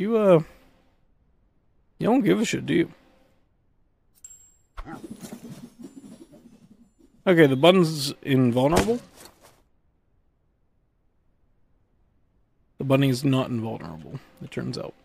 You don't give a shit, do you? Okay, the button's invulnerable. The bunny is not invulnerable, it turns out.